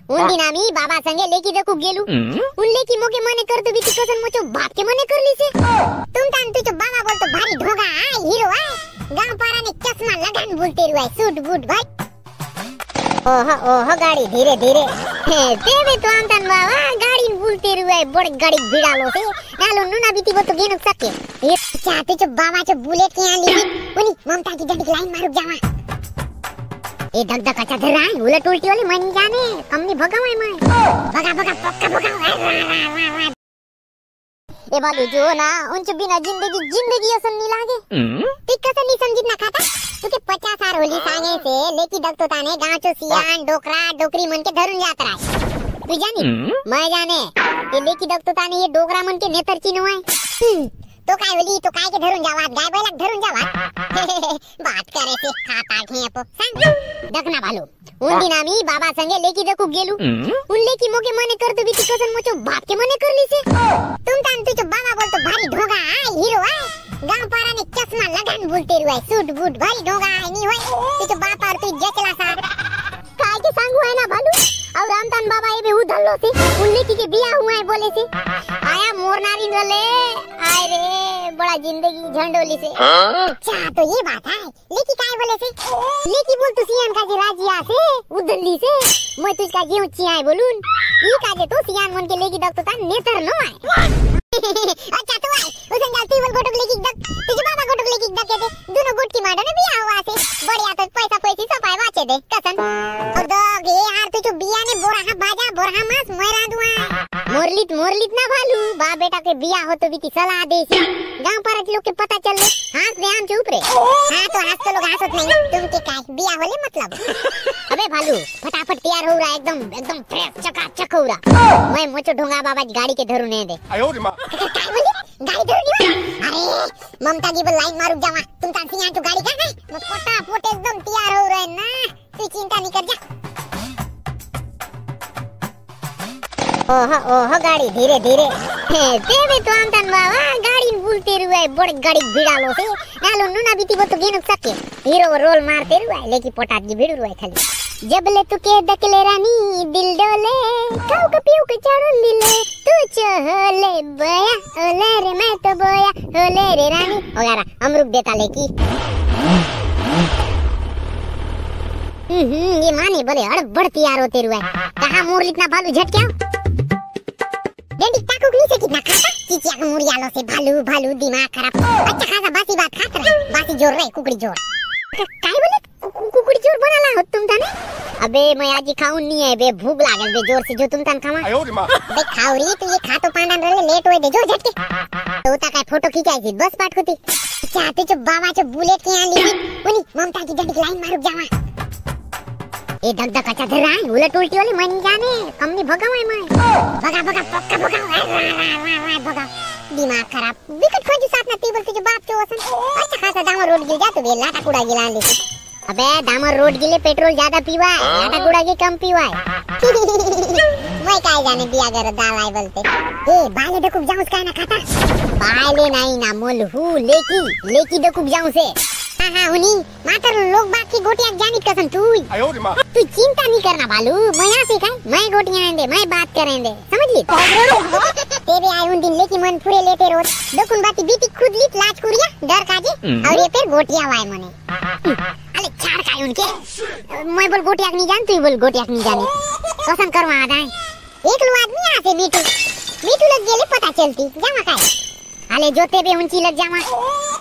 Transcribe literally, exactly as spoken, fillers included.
उन दिन आम्ही बाबा संगे लेकी देखू गेलू उन लेकी मोके मने कर दो बीती कसम मोचो बाप के मने कर ली से तुम तान तुझो बाबा बोल तो भारी ढोगा है हीरो है गांव पारा ने चश्मा लगान बोलते रुआ सूट बूट भाई ओह ओह गाड़ी धीरे धीरे तेरे तो आमतन बाबा गाड़ी बोलते रुआ बड़ गाड़ी भिड़ालो से नालो नुना बीती बो तो गेनु सके ये चाहते जो बाबा जो बुलेट के आली उनी ममता की डंडी लाइन मारू जावा ए दग दग अच्छा धर रहा है उलट उल्टी वाली मैं नहीं जाने कम नहीं भगाऊं मैं भगा भगा पक्का भगा ए बालू जो ना उनसे बिना जिंदगी जिंदगी असन नहीं लागे टिक कैसे नहीं समझी ना खाता तुके पचास साल होली सांगे से लेकी दग तो ताने गांव चो सियान डोकरा डोकरी मन के धरुन जात रहा तू जानी मैं जाने ये लेकी दग तो ताने ये डोकरा मन के नेतर चिन्ह है तो काय बोली तो काय के धरुन जावात गाय बैलक धरुन जावात बात करे से खाता ठे पो सांग दगना भालो उन दिन आम्ही बाबा संगे लेकी देखू गेलू उन लेकी मोके मने कर दो बीती कसम मोचो बाप के मने कर ली से तुम तान तुझो बाबा बोल तो भारी ढोगा है हीरो है गांव पारा ने चश्मा लगान बोलते रुआ सूट बूट भारी ढोगा है नहीं होय तुझो बाप और तू जचला सा काय के सांगू है ना भालू और रामतान बाबा ये बे उधल्लो से उन लेकी के बियाह हुआ है बोले से आया मोरनारी रले आय रे बड़ा जिंदगी झंडोली से अच्छा तो ये बात है लेकी काय बोले से लेकी बोल तू सियान का जे राजिया से उधल्ली से मैं तुझका गेहूं चियाय बोलून ई काजे तो सियान मन के लेकी दक तो ता नेतर नो है अच्छा तो आई उसन जाती बोल गोटक लेकी दक तुझे बाबा गोटक लेकी दक के दे दोनों गोट की माडो ने बियाह हुआ से बढ़िया तो पैसा पैसे सब आए वाचे दे कसम और दग यार तुझो बिया ने बोरा हा बाजा बोरा हा मास मरा दुआ मोरलित मोरलित ना भालू बा बेटा के बिया हो तो बीती सलाह दे से गांव पर के लोग के पता चल ले हाथ दे आम चुप रे हां तो हाथ तो लोग हंसत नहीं तुम के काय बिया होले मतलब अबे भालू फटाफट तैयार हो रहा एकदम एकदम फ्रेश चकाचक हो रहा मैं मोचो ढोंगा बाबा गाड़ी के धरू ने दे आयो रे मां काय बोली गाड़ी धरू अरे ममता की लाइन मारू जावा तुम ता सियान तो गाड़ी का है मैं फटाफट एकदम तैयार हो रहे ना तू चिंता नहीं कर जा ओह ओह गाड़ी धीरे धीरे तेरे तो आमतन बाबा गाड़ी बोलते रुआ बड़ गाड़ी भिड़ालो से नालो नुना बीती बो तो गेनु सके हीरो रोल मारते रुआ लेकी पोटाट की भिड़ रुआ खाली जब ले तू के दकले रानी दिल डोले काऊ का पियो के चाड़न दिले तू चहले बया ओले रे मैं तो बोया ओले रे रानी ओगारा अमरुक देता लेकी हम्म ये माने बोले अड़ बड़ तैयार होते रुआ कहां मोर इतना भालू झटक्या डेंडी टाकू के नीचे कितना खाता चीचिया का मुड़ियालो से भालू भालू दिमाग खराब अच्छा खासा बासी बात खाता रहा बासी जोर रे कुकड़ी जोर काय बोले कुकड़ी जोर बनाला हो तुम ताने अबे मैं आज खाऊं नहीं है बे भूख लागल बे जोर से जो तुम तान खावा आयो रे मां बे खावरी तू ये खा तो पांडन रे लेट होए दे जो झटके तो ता काय फोटो खिंचाई थी बस पाट होती चाहते जो बाबा जो बुलेट के आली उनी ममता की डंडी लाइन मारू जावा ए दग दग अच्छा धर रहा है उलट उल्टी वाली मैं नहीं जाने कम नहीं भगाऊं मैं भगा भगा पक्का भगा भगा दिमाग खराब विकट खोजी साथ ना टेबल से जो बाप के वसन अच्छा खासा दामर रोड गिर जा तो बे लाटा कूड़ा गिला ले अबे दामर रोड गिले पेट्रोल ज्यादा पीवा है लाटा कूड़ा के कम पीवा है मैं काय जाने दिया कर दाल आए बोलते ए बाले डकुक जाऊं उसका ना खाता बाले नहीं ना मोल हु लेकी लेकी डकुक जाऊं से हां हां हुनी मातर लोग बाकी गोटियां जानी कसम तू आयो रे मां तू चिंता नहीं करना भालू मैं यहां से खाए मैं गोटियां आंदे मैं बात करेंगे समझ ली तेरे आए उन दिन लेकी मन पूरे लेते रोज दुकुन बाती बीती खुद ली लाज कुरिया डर काजे और ये फिर गोटियां वाए मने अरे छाड़ काय उनके मैं बोल गोटियां नहीं जान तू बोल गोटियां नहीं जानी कसम करवा आ जाए एक लो आदमी यहां से मीठू मीठू लग गेले पता चलती जावा काय अले जोते बे उंची लग जावा